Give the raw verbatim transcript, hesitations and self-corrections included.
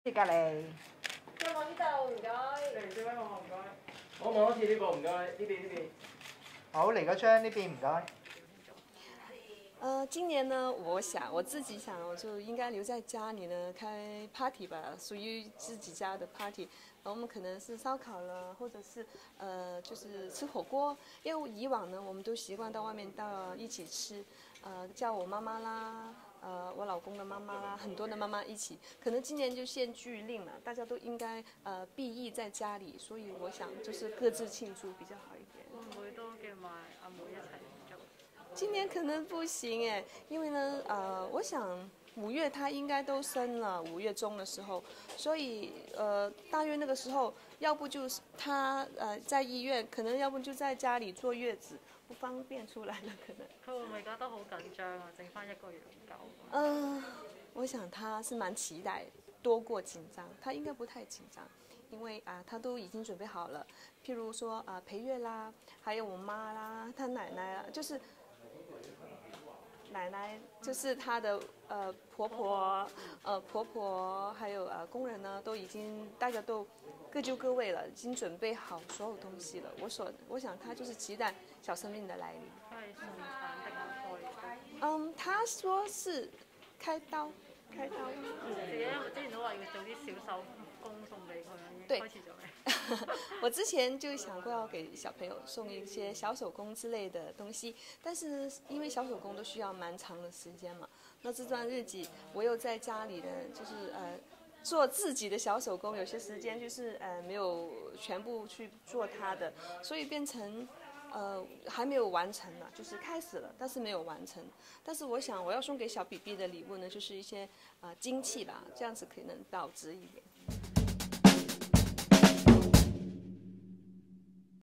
隔離。 有冇呢度？唔該。 嚟最尾我唔該。我望一次呢個唔該，呢邊呢邊。 好，嚟嗰張呢邊唔該。 呃，今年呢，我想我自己想，我就应该留在家里呢，开 party 吧，属于自己家的 party。然后我们可能是烧烤了，或者是呃，就是吃火锅。因为以往呢，我们都习惯到外面到一起吃，呃，叫我妈妈啦，呃，我老公的妈妈啦，很多的妈妈一起。可能今年就限聚令了，大家都应该呃避疫在家里，所以我想就是各自庆祝比较好一点。 會唔會都叫埋阿妹一齊慶祝？ 今年可能不行哎，因为呢，呃，我想五月他应该都生了，五月中的时候，所以呃，大约那个时候，要不就是他呃在医院，可能要不就在家里坐月子，不方便出来了，可能。 佢會唔會而家都好緊張啊？剩翻一個月唔夠。 嗯、呃，我想他是蛮期待多过紧张，他应该不太紧张。因为啊，他都已经准备好了，譬如说啊，陪月啦，还有我妈啦，他奶奶啦，就是奶奶，就是她的呃婆婆，呃婆婆，还有呃工人呢，都已经大家都各就各位了，已经准备好所有东西了。我所我想他就是期待小生命的来临。 佢係順產定係開？ 嗯，他说是开刀，开刀。 自己之前都話要做啲小手工送俾佢，已經對開始咗未？ 我之前就想过要给小朋友送一些小手工之类的东西，但是因为小手工都需要蛮长的时间嘛，那这段日子我又在家里呢，就是呃做自己的小手工，有些时间就是呃没有全部去做它的，所以变成呃还没有完成呢，就是开始了，但是没有完成。但是我想我要送给小 B B 的礼物呢，就是一些呃金器啦，这样子可能保值一点。